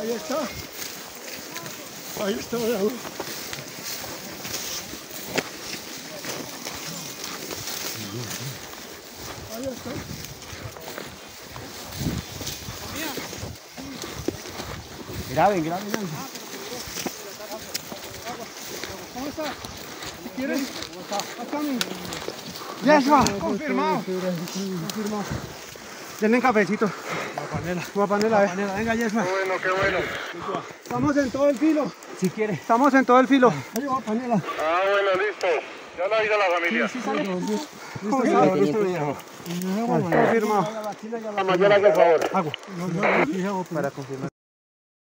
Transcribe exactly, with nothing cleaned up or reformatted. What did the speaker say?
Ahí está. Ahí está, bravo. Ahí está. Graben, graben. ¿Cómo está? ¿Si quieres? ¿Cómo está? Acá, Yeshua, confirmado. Confirmado. Denle cafecito. Guapanela. Guapanela, Guapanela. Venga, Yeshua. Qué bueno, qué bueno. Estamos en todo el filo. Si quiere. Estamos en todo el filo. Ay, Guapanela. Ah, bueno, listo. Ya lo ha ido la familia. Sí, sale. ¿Cómo está? Listo, viejo. Confirmado. Mañana, por favor. Agua. Para confirmar.